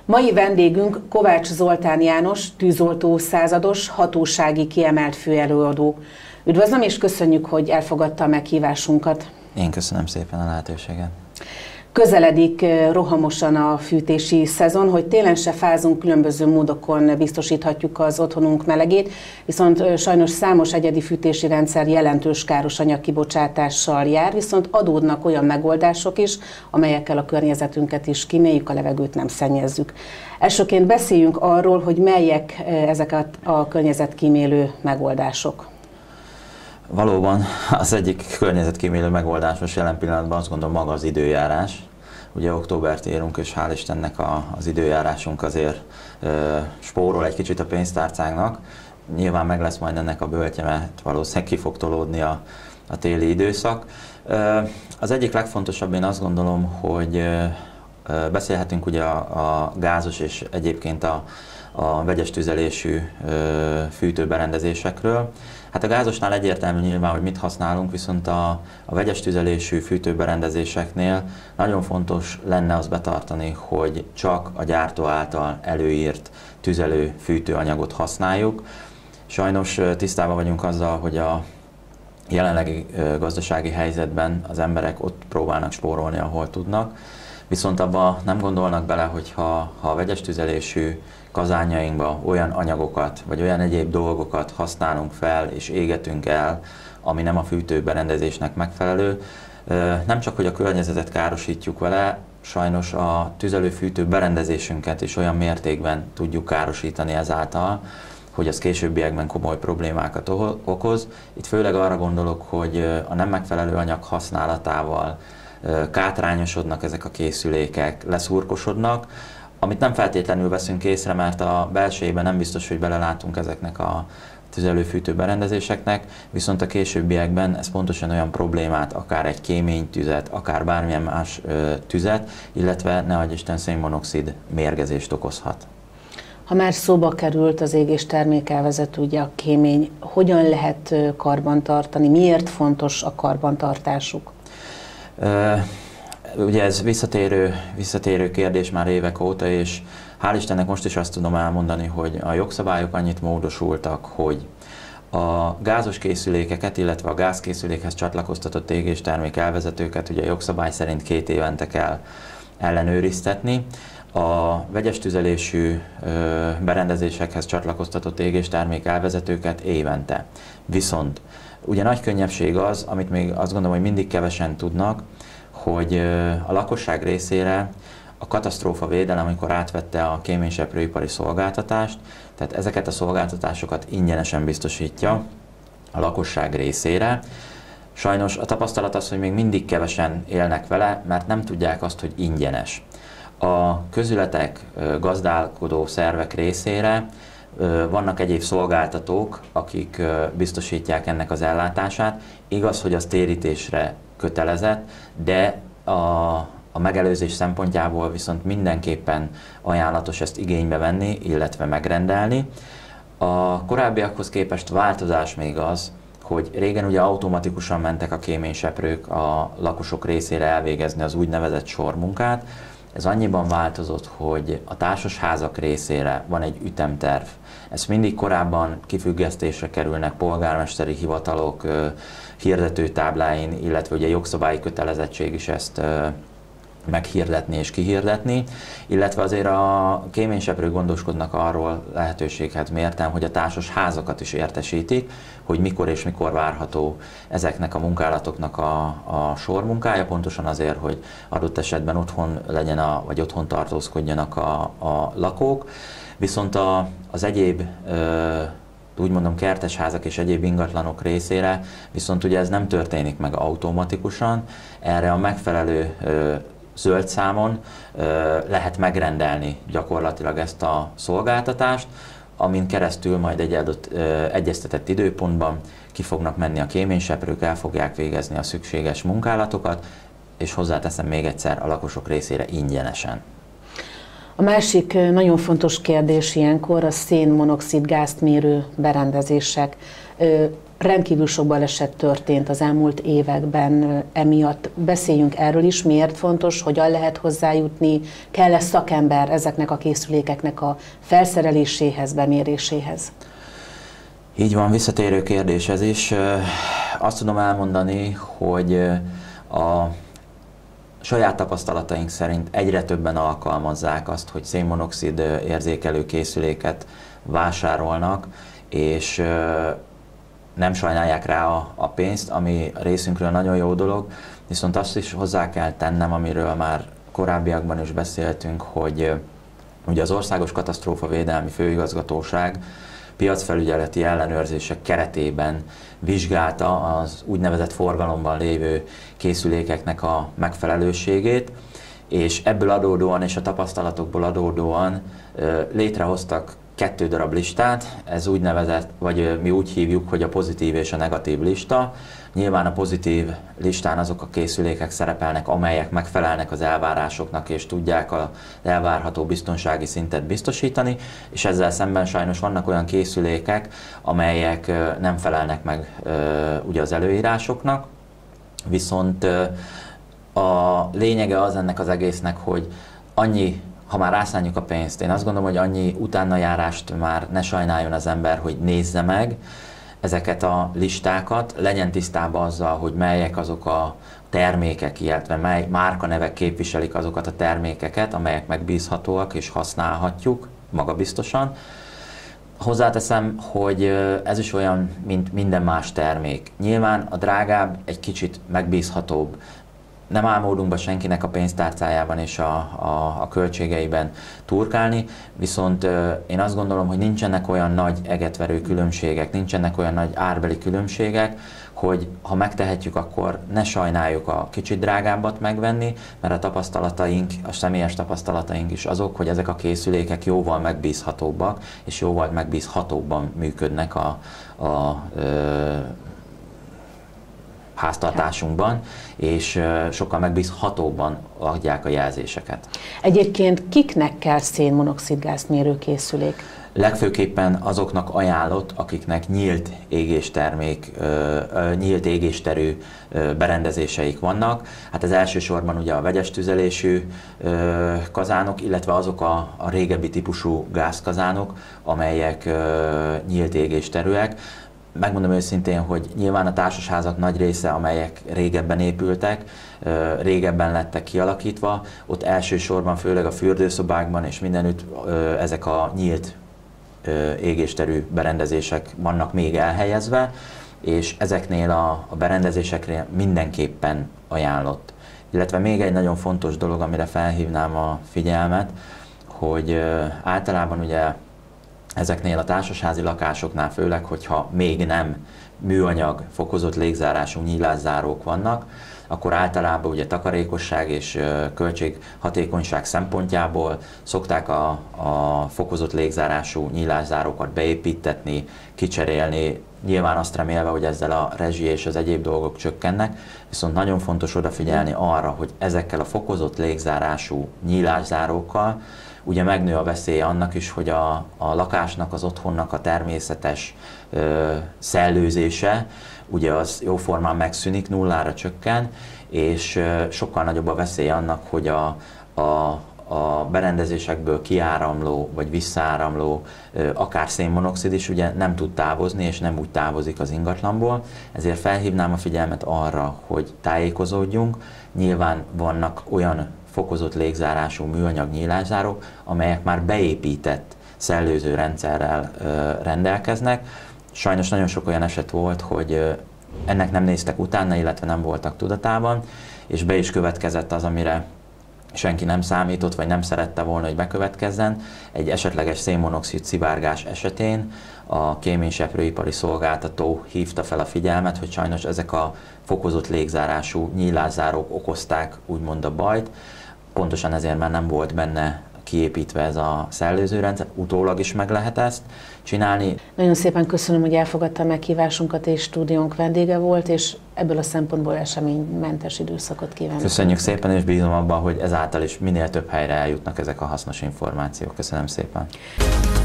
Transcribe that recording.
Mai vendégünk Kovács Zoltán János, tűzoltó százados, hatósági kiemelt főelőadó. Üdvözlöm és köszönjük, hogy elfogadta a meghívásunkat. Én köszönöm szépen a lehetőséget. Közeledik rohamosan a fűtési szezon, hogy télen se fázunk, különböző módokon biztosíthatjuk az otthonunk melegét, viszont sajnos számos egyedi fűtési rendszer jelentős káros anyagkibocsátással jár, viszont adódnak olyan megoldások is, amelyekkel a környezetünket is kíméljük, a levegőt nem szennyezzük. Elsőként beszéljünk arról, hogy melyek ezek a környezetkímélő megoldások. Valóban az egyik környezetkímélő megoldás most jelen pillanatban azt gondolom maga az időjárás. Ugye októbert érünk, és hál' Istennek az időjárásunk azért spórol egy kicsit a pénztárcánknak. Nyilván meg lesz majd ennek a böltje, mert valószínűleg ki fog tolódni a téli időszak. Az egyik legfontosabb, én azt gondolom, hogy beszélhetünk ugye a gázos és egyébként a vegyes tüzelésű fűtőberendezésekről. Hát a gázosnál egyértelmű nyilván, hogy mit használunk, viszont a vegyes tüzelésű fűtőberendezéseknél nagyon fontos lenne azt betartani, hogy csak a gyártó által előírt tüzelő fűtőanyagot használjuk. Sajnos tisztában vagyunk azzal, hogy a jelenlegi gazdasági helyzetben az emberek ott próbálnak spórolni, ahol tudnak, viszont abba nem gondolnak bele, hogy ha a vegyes tüzelésű kazánjainkba olyan anyagokat, vagy olyan egyéb dolgokat használunk fel és égetünk el, ami nem a fűtőberendezésnek megfelelő, nem csak, hogy a környezetet károsítjuk vele, sajnos a tüzelőfűtő berendezésünket is olyan mértékben tudjuk károsítani ezáltal, hogy az későbbiekben komoly problémákat okoz. Itt főleg arra gondolok, hogy a nem megfelelő anyag használatával kátrányosodnak ezek a készülékek, leszurkosodnak, amit nem feltétlenül veszünk észre, mert a belsejében nem biztos, hogy belelátunk ezeknek a tüzelőfűtő berendezéseknek, viszont a későbbiekben ez pontosan olyan problémát, akár egy kéménytüzet, akár bármilyen más tüzet, illetve ne adj Isten szénmonoxid mérgezést okozhat. Ha már szóba került az égés termékelvezető, ugye a kémény, hogyan lehet karbantartani, miért fontos a karbantartásuk? Ugye ez visszatérő kérdés már évek óta, és hál' Istennek most is azt tudom elmondani, hogy a jogszabályok annyit módosultak, hogy a gázos készülékeket, illetve a gázkészülékhez csatlakoztatott égéstermék elvezetőket ugye a jogszabály szerint 2 évente kell ellenőriztetni. A vegyes tüzelésű berendezésekhez csatlakoztatott égéstermék elvezetőket évente. Viszont ugye nagy könnyebbség az, amit még azt gondolom, hogy mindig kevesen tudnak, hogy a lakosság részére a katasztrófavédelem, amikor átvette a kéményseprőipari szolgáltatást, tehát ezeket a szolgáltatásokat ingyenesen biztosítja a lakosság részére. Sajnos a tapasztalat az, hogy még mindig kevesen élnek vele, mert nem tudják azt, hogy ingyenes. A közületek, gazdálkodó szervek részére vannak egyéb szolgáltatók, akik biztosítják ennek az ellátását. Igaz, hogy az térítésre kötelezett, de a megelőzés szempontjából viszont mindenképpen ajánlatos ezt igénybe venni, illetve megrendelni. A korábbiakhoz képest változás még az, hogy régen ugye automatikusan mentek a kéményseprők a lakosok részére elvégezni az úgynevezett sormunkát. Ez annyiban változott, hogy a társasházak részére van egy ütemterv. Ez mindig korábban kifüggesztésre kerülnek polgármesteri hivatalok hirdetőtábláin, illetve ugye jogszabályi kötelezettség is ezt meghirdetni és kihirdetni, illetve azért a kéményseprők gondoskodnak arról lehetőséghez mérten, hogy a társasházakat is értesítik, hogy mikor és mikor várható ezeknek a munkálatoknak a sormunkája, pontosan azért, hogy adott esetben otthon legyen, vagy otthon tartózkodjanak a lakók. Viszont az egyéb úgy mondom kertesházak és egyéb ingatlanok részére viszont ugye ez nem történik meg automatikusan, erre a megfelelő zöld számon lehet megrendelni gyakorlatilag ezt a szolgáltatást, amin keresztül majd egy adott egyeztetett időpontban ki fognak menni a kéményseprők, el fogják végezni a szükséges munkálatokat, és hozzáteszem még egyszer, a lakosok részére ingyenesen. A másik nagyon fontos kérdés ilyenkor a szénmonoxid gázt mérő berendezések. rendkívül sok baleset történt az elmúlt években emiatt. Beszéljünk erről is, miért fontos, hogyan lehet hozzájutni, kell-e szakember ezeknek a készülékeknek a felszereléséhez, beméréséhez? Így van, visszatérő kérdés ez is. Azt tudom elmondani, hogy a saját tapasztalataink szerint egyre többen alkalmazzák azt, hogy szénmonoxid érzékelő készüléket vásárolnak, és nem sajnálják rá a pénzt, ami részünkről nagyon jó dolog, viszont azt is hozzá kell tennem, amiről már korábbiakban is beszéltünk, hogy ugye az Országos Katasztrófavédelmi Főigazgatóság piacfelügyeleti ellenőrzések keretében vizsgálta az úgynevezett forgalomban lévő készülékeknek a megfelelőségét, és ebből adódóan és a tapasztalatokból adódóan létrehoztak 2 darab listát, ez úgynevezett, vagy mi úgy hívjuk, hogy a pozitív és a negatív lista. Nyilván a pozitív listán azok a készülékek szerepelnek, amelyek megfelelnek az elvárásoknak és tudják az elvárható biztonsági szintet biztosítani, és ezzel szemben sajnos vannak olyan készülékek, amelyek nem felelnek meg ugye az előírásoknak, viszont a lényege az ennek az egésznek, hogy ha már rászánjuk a pénzt, én azt gondolom, hogy annyi utánajárást már ne sajnáljon az ember, hogy nézze meg ezeket a listákat, legyen tisztában azzal, hogy melyek azok a termékek, illetve mely márkanevek képviselik azokat a termékeket, amelyek megbízhatóak és használhatjuk magabiztosan. Hozzáteszem, hogy ez is olyan, mint minden más termék. Nyilván a drágább egy kicsit megbízhatóbb. Nem áll módunkban senkinek a pénztárcájában és a költségeiben turkálni, viszont én azt gondolom, hogy nincsenek olyan nagy egetverő különbségek, nincsenek olyan nagy árbeli különbségek, hogy ha megtehetjük, akkor ne sajnáljuk a kicsit drágábbat megvenni, mert a tapasztalataink, a személyes tapasztalataink is azok, hogy ezek a készülékek jóval megbízhatóbbak, és jóval megbízhatóbban működnek a háztartásunkban, és sokkal megbízhatóbban adják a jelzéseket. Egyébként kiknek kell szénmonoxidgáz mérőkészülék? Legfőképpen azoknak ajánlott, akiknek nyílt égésterű berendezéseik vannak. Hát ez elsősorban ugye a vegyes tüzelésű kazánok, illetve azok a régebbi típusú gázkazánok, amelyek nyílt égésterűek. Megmondom őszintén, hogy nyilván a társasházak nagy része, amelyek régebben épültek, régebben lettek kialakítva, ott elsősorban, főleg a fürdőszobákban és mindenütt ezek a nyílt égésterű berendezések vannak még elhelyezve, és ezeknél a berendezésekre mindenképpen ajánlott. Illetve még egy nagyon fontos dolog, amire felhívnám a figyelmet, hogy általában ugye ezeknél a társasházi lakásoknál, főleg, hogyha még nem műanyag, fokozott légzárású nyílászárók vannak, akkor általában ugye takarékosság és költséghatékonyság szempontjából szokták a fokozott légzárású nyílászárókat beépítetni, kicserélni, nyilván azt remélve, hogy ezzel a rezsi és az egyéb dolgok csökkennek, viszont nagyon fontos odafigyelni arra, hogy ezekkel a fokozott légzárású nyílászárókkal ugye megnő a veszély annak is, hogy a lakásnak, az otthonnak a természetes szellőzése, ugye az jóformán megszűnik, nullára csökken, és sokkal nagyobb a veszély annak, hogy a berendezésekből kiáramló vagy visszaáramló akár szénmonoxid is ugye nem tud távozni, és nem úgy távozik az ingatlanból. Ezért felhívnám a figyelmet arra, hogy tájékozódjunk. Nyilván vannak olyan fokozott légzárású műanyag nyílászárók, amelyek már beépített szellőző rendszerrel rendelkeznek. Sajnos nagyon sok olyan eset volt, hogy ennek nem néztek utána, illetve nem voltak tudatában, és be is következett az, amire senki nem számított, vagy nem szerette volna, hogy bekövetkezzen. Egy esetleges szénmonoxid szivárgás esetén a kéményseprőipari szolgáltató hívta fel a figyelmet, hogy sajnos ezek a fokozott légzárású nyílászárók okozták úgymond a bajt. Pontosan ezért már nem volt benne kiépítve ez a szellőzőrendszer, utólag is meg lehet ezt csinálni. Nagyon szépen köszönöm, hogy elfogadta a meghívásunkat, és stúdiónk vendége volt, és ebből a szempontból eseménymentes időszakot kívánok. Köszönjük szépen, és bízom abban, hogy ezáltal is minél több helyre eljutnak ezek a hasznos információk. Köszönöm szépen.